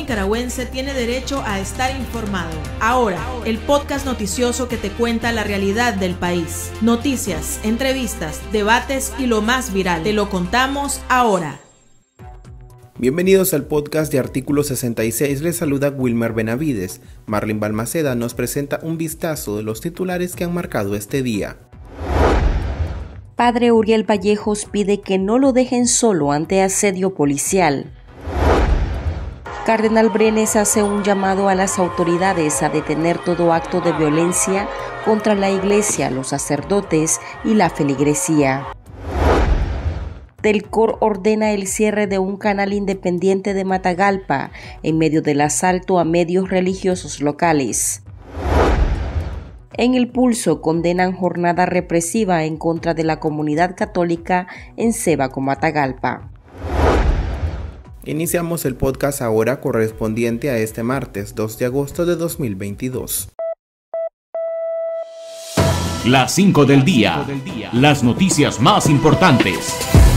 nicaragüense tiene derecho a estar informado. Ahora, el podcast noticioso que te cuenta la realidad del país. Noticias, entrevistas, debates y lo más viral. Te lo contamos ahora. Bienvenidos al podcast de Artículo 66, les saluda Wilmer Benavides. Marlin Balmaceda nos presenta un vistazo de los titulares que han marcado este día. Padre Uriel Vallejos pide que no lo dejen solo ante asedio policial. Cardenal Brenes hace un llamado a las autoridades a detener todo acto de violencia contra la iglesia, los sacerdotes y la feligresía. Telcor ordena el cierre de un canal independiente de Matagalpa en medio del asalto a medios religiosos locales. En El Pulso condenan jornada represiva en contra de la comunidad católica en Cebaco, Matagalpa. Iniciamos el podcast ahora correspondiente a este martes 2 de agosto de 2022. Las 5 del día. Las noticias más importantes.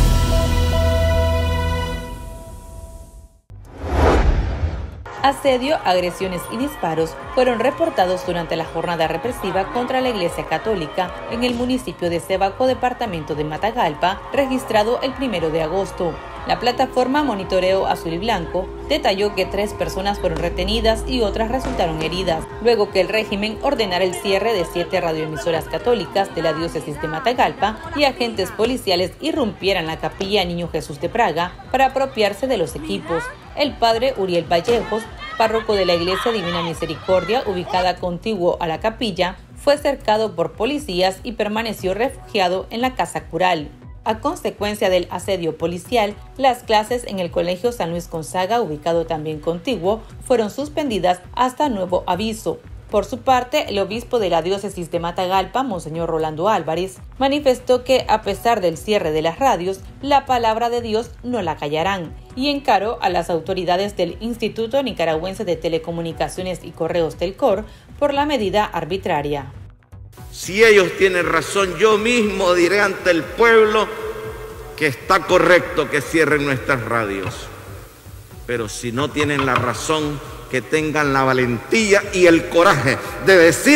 Asedio, agresiones y disparos fueron reportados durante la jornada represiva contra la Iglesia Católica en el municipio de Cebaco, departamento de Matagalpa, registrado el 1 de agosto. La plataforma Monitoreo Azul y Blanco detalló que 3 personas fueron retenidas y otras resultaron heridas, luego que el régimen ordenara el cierre de 7 radioemisoras católicas de la diócesis de Matagalpa y agentes policiales irrumpieran la capilla Niño Jesús de Praga para apropiarse de los equipos. El padre Uriel Vallejos, párroco de la Iglesia Divina Misericordia, ubicada contiguo a la capilla, fue cercado por policías y permaneció refugiado en la casa cural. A consecuencia del asedio policial, las clases en el Colegio San Luis Gonzaga, ubicado también contiguo, fueron suspendidas hasta nuevo aviso. Por su parte, el obispo de la diócesis de Matagalpa, Monseñor Rolando Álvarez, manifestó que a pesar del cierre de las radios, la palabra de Dios no la callarán, y encaró a las autoridades del Instituto Nicaragüense de Telecomunicaciones y Correos Telcor por la medida arbitraria. Si ellos tienen razón, yo mismo diré ante el pueblo que está correcto que cierren nuestras radios. Pero si no tienen la razón, que tengan la valentía y el coraje de decir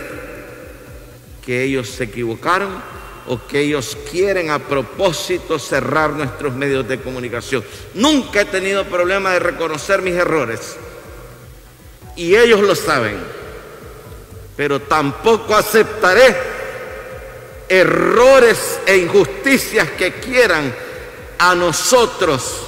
que ellos se equivocaron o que ellos quieren a propósito cerrar nuestros medios de comunicación. Nunca he tenido problema de reconocer mis errores y ellos lo saben, pero tampoco aceptaré errores e injusticias que quieran a nosotros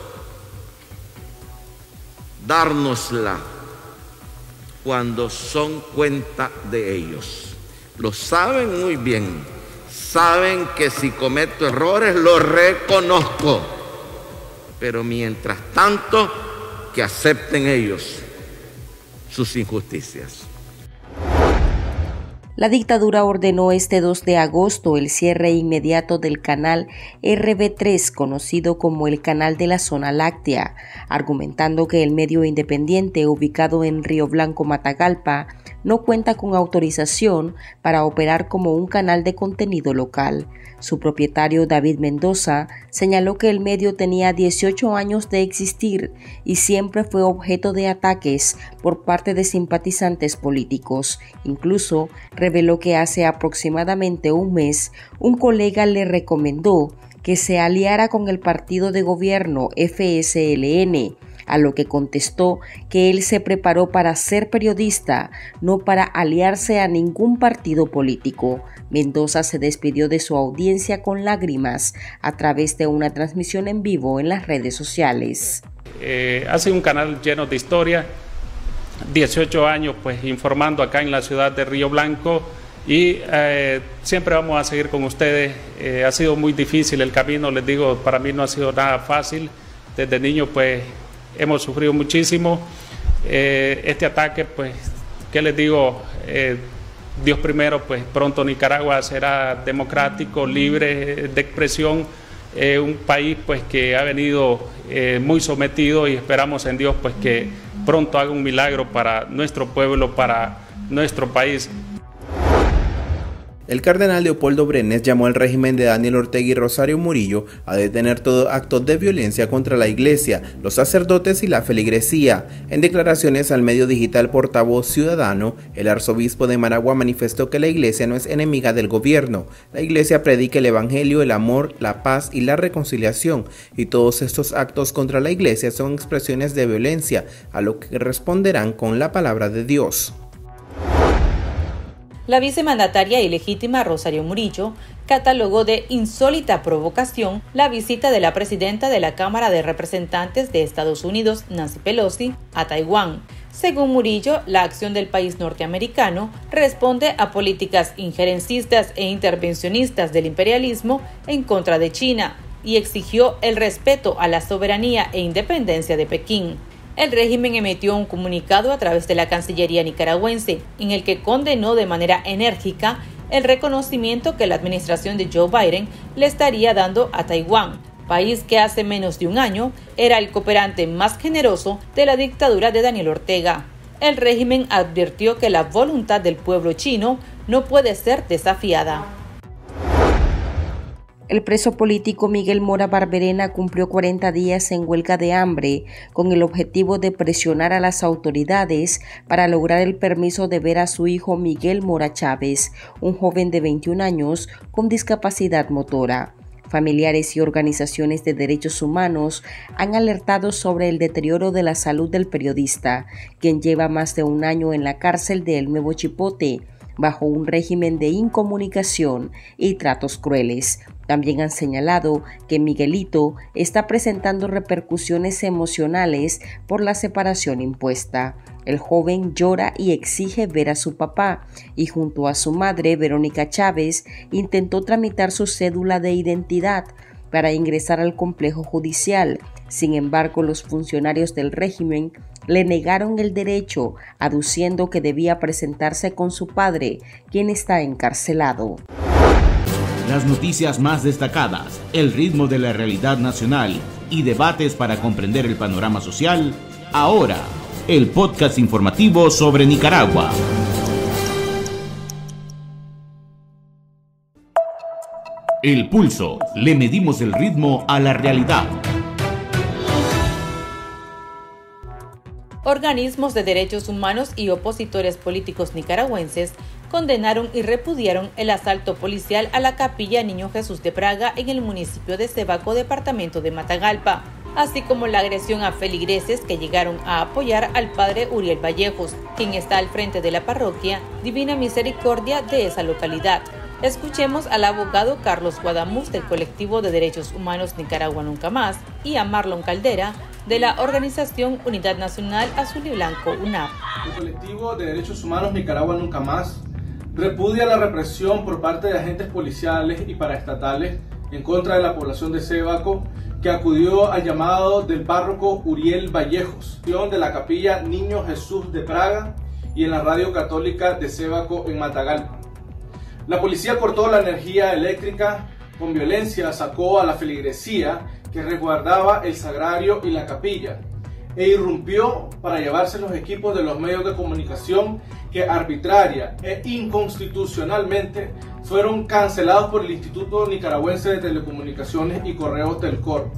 dárnosla cuando son cuenta de ellos. Lo saben muy bien, saben que si cometo errores lo reconozco, pero mientras tanto que acepten ellos sus injusticias. La dictadura ordenó este 2 de agosto el cierre inmediato del canal RB3, conocido como el Canal de la Zona Láctea, argumentando que el medio independiente ubicado en Río Blanco, Matagalpa, no cuenta con autorización para operar como un canal de contenido local. Su propietario, David Mendoza, señaló que el medio tenía 18 años de existir y siempre fue objeto de ataques por parte de simpatizantes políticos. Incluso reveló que hace aproximadamente un mes, un colega le recomendó que se aliara con el partido de gobierno FSLN, a lo que contestó que él se preparó para ser periodista, no para aliarse a ningún partido político. Mendoza se despidió de su audiencia con lágrimas a través de una transmisión en vivo en las redes sociales. Ha sido un canal lleno de historia, 18 años pues informando acá en la ciudad de Río Blanco y siempre vamos a seguir con ustedes. Ha sido muy difícil el camino, les digo, para mí no ha sido nada fácil. Desde niño pues hemos sufrido muchísimo. Este ataque pues, ¿qué les digo? Dios primero, pues pronto Nicaragua será democrático, libre de expresión, un país pues que ha venido muy sometido y esperamos en Dios pues que pronto haga un milagro para nuestro pueblo, para nuestro país. El cardenal Leopoldo Brenes llamó al régimen de Daniel Ortega y Rosario Murillo a detener todo acto de violencia contra la iglesia, los sacerdotes y la feligresía. En declaraciones al medio digital Portavoz Ciudadano, el arzobispo de Managua manifestó que la iglesia no es enemiga del gobierno. La iglesia predica el evangelio, el amor, la paz y la reconciliación, y todos estos actos contra la iglesia son expresiones de violencia, a lo que responderán con la palabra de Dios. La vicemandataria ilegítima Rosario Murillo catalogó de insólita provocación la visita de la presidenta de la Cámara de Representantes de Estados Unidos, Nancy Pelosi, a Taiwán. Según Murillo, la acción del país norteamericano responde a políticas injerencistas e intervencionistas del imperialismo en contra de China y exigió el respeto a la soberanía e independencia de Pekín. El régimen emitió un comunicado a través de la Cancillería nicaragüense, en el que condenó de manera enérgica el reconocimiento que la administración de Joe Biden le estaría dando a Taiwán, país que hace menos de un año era el cooperante más generoso de la dictadura de Daniel Ortega. El régimen advirtió que la voluntad del pueblo chino no puede ser desafiada. El preso político Miguel Mora Barberena cumplió 40 días en huelga de hambre con el objetivo de presionar a las autoridades para lograr el permiso de ver a su hijo Miguel Mora Chávez, un joven de 21 años con discapacidad motora. Familiares y organizaciones de derechos humanos han alertado sobre el deterioro de la salud del periodista, quien lleva más de un año en la cárcel de El Nuevo Chipote, bajo un régimen de incomunicación y tratos crueles. También han señalado que Miguelito está presentando repercusiones emocionales por la separación impuesta. El joven llora y exige ver a su papá y junto a su madre, Verónica Chávez, intentó tramitar su cédula de identidad para ingresar al complejo judicial. Sin embargo, los funcionarios del régimen le negaron el derecho, aduciendo que debía presentarse con su padre, quien está encarcelado. Las noticias más destacadas, el ritmo de la realidad nacional y debates para comprender el panorama social. Ahora, el podcast informativo sobre Nicaragua. El Pulso. Le medimos el ritmo a la realidad. Organismos de derechos humanos y opositores políticos nicaragüenses condenaron y repudiaron el asalto policial a la Capilla Niño Jesús de Praga en el municipio de Cebaco, departamento de Matagalpa, así como la agresión a feligreses que llegaron a apoyar al padre Uriel Vallejos, quien está al frente de la parroquia Divina Misericordia de esa localidad. Escuchemos al abogado Carlos Guadamuz del colectivo de derechos humanos Nicaragua Nunca Más y a Marlon Caldera de la organización Unidad Nacional Azul y Blanco, UNAP. El colectivo de derechos humanos Nicaragua Nunca Más repudia la represión por parte de agentes policiales y paraestatales en contra de la población de Cebaco, que acudió al llamado del párroco Uriel Vallejos, de la Capilla Niño Jesús de Praga y en la Radio Católica de Cebaco en Matagalpa. La policía cortó la energía eléctrica, con violencia sacó a la feligresía que resguardaba el sagrario y la capilla e irrumpió para llevarse los equipos de los medios de comunicación que arbitraria e inconstitucionalmente fueron cancelados por el Instituto Nicaragüense de Telecomunicaciones y Correos Telcor.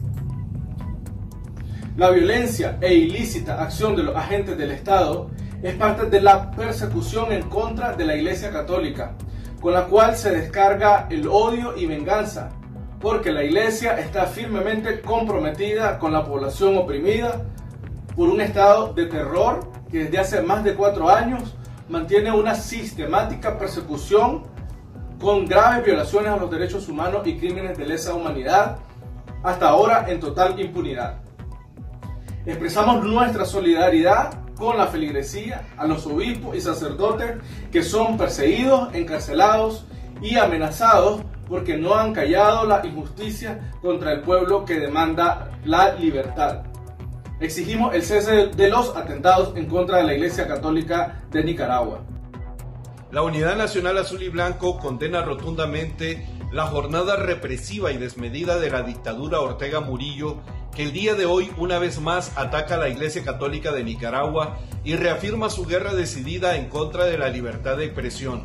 La violencia e ilícita acción de los agentes del Estado es parte de la persecución en contra de la Iglesia Católica, con la cual se descarga el odio y venganza, porque la Iglesia está firmemente comprometida con la población oprimida por un estado de terror que desde hace más de 4 años mantiene una sistemática persecución con graves violaciones a los derechos humanos y crímenes de lesa humanidad, hasta ahora en total impunidad. Expresamos nuestra solidaridad con la feligresía, a los obispos y sacerdotes que son perseguidos, encarcelados y amenazados porque no han callado la injusticia contra el pueblo que demanda la libertad. Exigimos el cese de los atentados en contra de la Iglesia Católica de Nicaragua. La Unidad Nacional Azul y Blanco condena rotundamente la jornada represiva y desmedida de la dictadura Ortega Murillo, que el día de hoy una vez más ataca a la Iglesia Católica de Nicaragua y reafirma su guerra decidida en contra de la libertad de expresión.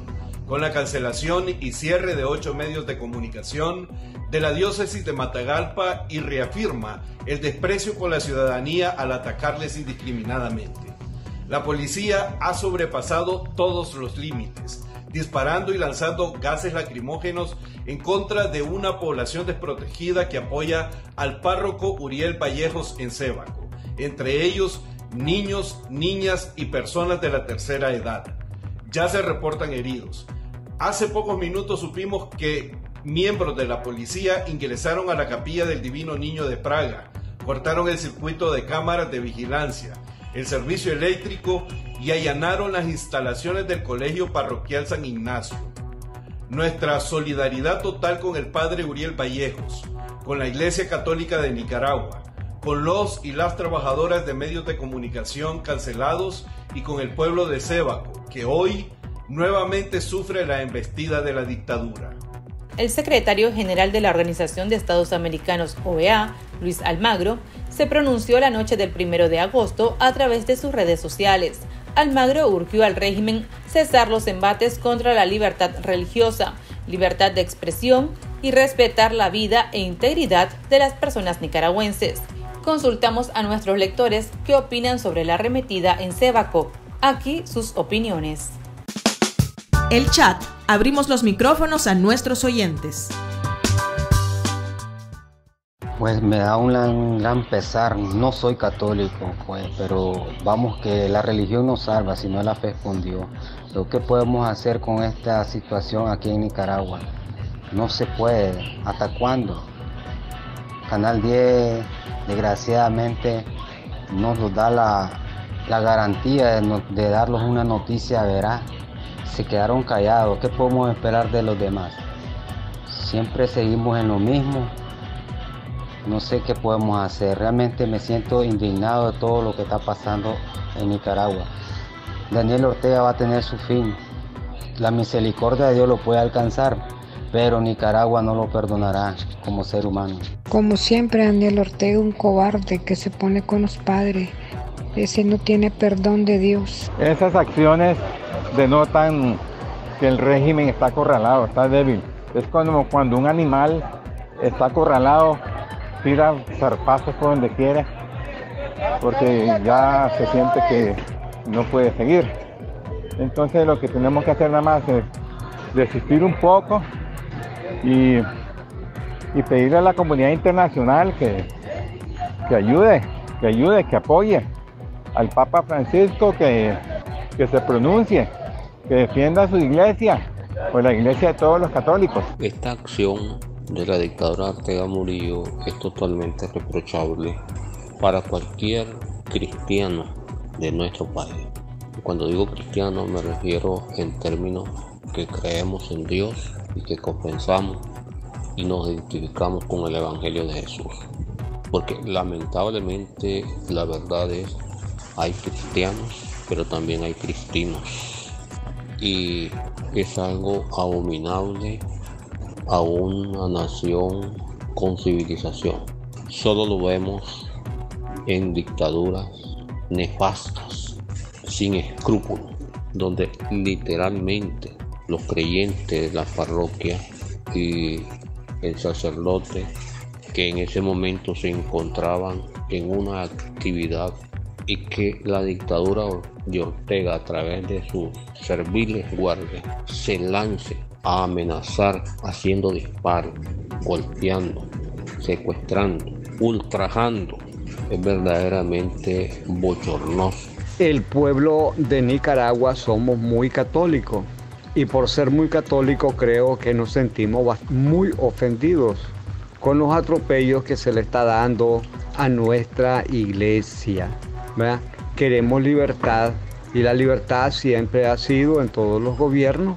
con la cancelación y cierre de 8 medios de comunicación de la diócesis de Matagalpa y reafirma el desprecio por la ciudadanía al atacarles indiscriminadamente. La policía ha sobrepasado todos los límites, disparando y lanzando gases lacrimógenos en contra de una población desprotegida que apoya al párroco Uriel Vallejos en Sébaco, entre ellos niños, niñas y personas de la tercera edad. Ya se reportan heridos. Hace pocos minutos supimos que miembros de la policía ingresaron a la capilla del Divino Niño de Praga, cortaron el circuito de cámaras de vigilancia, el servicio eléctrico y allanaron las instalaciones del Colegio Parroquial San Ignacio. Nuestra solidaridad total con el Padre Uriel Vallejos, con la Iglesia Católica de Nicaragua, con los y las trabajadoras de medios de comunicación cancelados y con el pueblo de Sébaco, que hoy nuevamente sufre la embestida de la dictadura. El secretario general de la Organización de Estados Americanos, OEA, Luis Almagro, se pronunció la noche del 1 de agosto a través de sus redes sociales. Almagro urgió al régimen cesar los embates contra la libertad religiosa, libertad de expresión y respetar la vida e integridad de las personas nicaragüenses. Consultamos a nuestros lectores qué opinan sobre la arremetida en Sébaco. Aquí sus opiniones. El chat. Abrimos los micrófonos a nuestros oyentes. Pues me da un gran pesar, no soy católico, pues, pero vamos, que la religión no salva, sino la fe con Dios. Lo que podemos hacer con esta situación aquí en Nicaragua, no se puede. ¿Hasta cuándo? Canal 10, desgraciadamente, nos da la garantía de darnos una noticia veraz. Se quedaron callados. ¿Qué podemos esperar de los demás? Siempre seguimos en lo mismo. No sé qué podemos hacer. Realmente me siento indignado de todo lo que está pasando en Nicaragua. Daniel Ortega va a tener su fin. La misericordia de Dios lo puede alcanzar, pero Nicaragua no lo perdonará como ser humano. Como siempre, Daniel Ortega, un cobarde que se pone con los padres. Ese no tiene perdón de Dios. Esas acciones denotan que el régimen está acorralado, está débil. Es como cuando un animal está acorralado, tira zarpazos por donde quiera, porque ya se siente que no puede seguir. Entonces lo que tenemos que hacer nada más es desistir un poco y pedirle a la comunidad internacional que ayude, que apoye al Papa Francisco, que se pronuncie, que defienda a su iglesia, pues la iglesia de todos los católicos. Esta acción de la dictadura Ortega Murillo es totalmente reprochable para cualquier cristiano de nuestro país. Cuando digo cristiano me refiero en términos que creemos en Dios y que confesamos y nos identificamos con el Evangelio de Jesús. Porque lamentablemente la verdad es, hay cristianos, pero también hay cristinos. Y es algo abominable a una nación con civilización. Solo lo vemos en dictaduras nefastas, sin escrúpulos, donde literalmente los creyentes de la parroquia y el sacerdote que en ese momento se encontraban en una actividad y que la dictadura de Ortega, a través de sus serviles guardias, se lance a amenazar haciendo disparos, golpeando, secuestrando, ultrajando, es verdaderamente bochornoso. El pueblo de Nicaragua somos muy católicos y por ser muy católicos creo que nos sentimos muy ofendidos con los atropellos que se le está dando a nuestra iglesia, ¿verdad? Queremos libertad y la libertad siempre ha sido en todos los gobiernos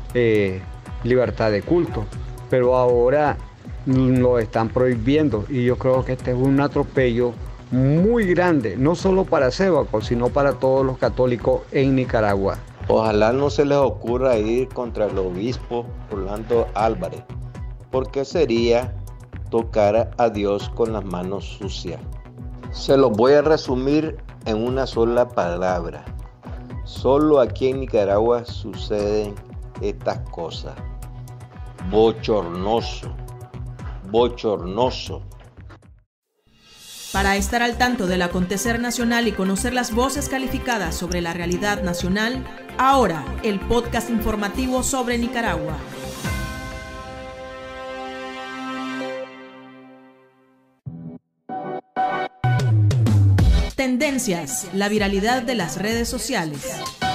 libertad de culto, pero ahora lo están prohibiendo y yo creo que este es un atropello muy grande, no solo para Sébaco, sino para todos los católicos en Nicaragua. Ojalá no se les ocurra ir contra el obispo Orlando Álvarez, porque sería tocar a Dios con las manos sucias. Se los voy a resumir en una sola palabra. Solo aquí en Nicaragua suceden estas cosas. Bochornoso, bochornoso. Para estar al tanto del acontecer nacional y conocer las voces calificadas sobre la realidad nacional, ahora el podcast informativo sobre Nicaragua. Tendencias, la viralidad de las redes sociales.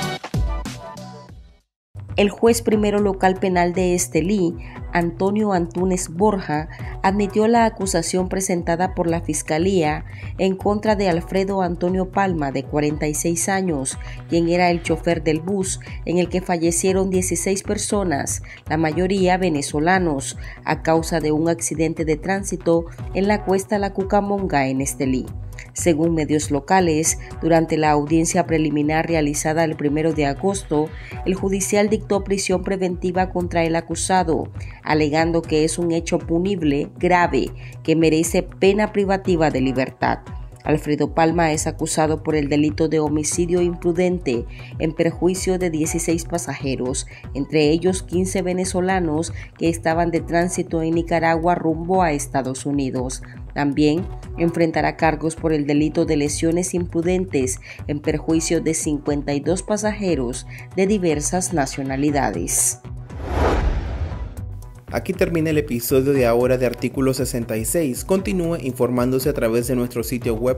El juez primero local penal de Estelí, Antonio Antúnez Borja, admitió la acusación presentada por la Fiscalía en contra de Alfredo Antonio Palma, de 46 años, quien era el chofer del bus en el que fallecieron 16 personas, la mayoría venezolanos, a causa de un accidente de tránsito en la cuesta La Cucamonga en Estelí. Según medios locales, durante la audiencia preliminar realizada el 1 de agosto, el judicial dictó prisión preventiva contra el acusado, alegando que es un hecho punible grave que merece pena privativa de libertad. Alfredo Palma es acusado por el delito de homicidio imprudente en perjuicio de 16 pasajeros, entre ellos 15 venezolanos que estaban de tránsito en Nicaragua rumbo a Estados Unidos. También enfrentará cargos por el delito de lesiones imprudentes en perjuicio de 52 pasajeros de diversas nacionalidades. Aquí termina el episodio de ahora de Artículo 66. Continúe informándose a través de nuestro sitio web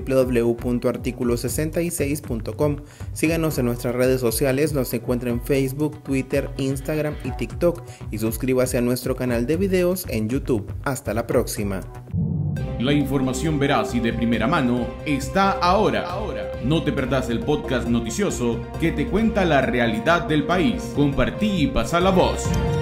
www.articulo66.com. Síganos en nuestras redes sociales, nos encuentra en Facebook, Twitter, Instagram y TikTok, y suscríbase a nuestro canal de videos en YouTube. Hasta la próxima. La información veraz y de primera mano está ahora. No te perdás el podcast noticioso que te cuenta la realidad del país. Compartí y pasa la voz.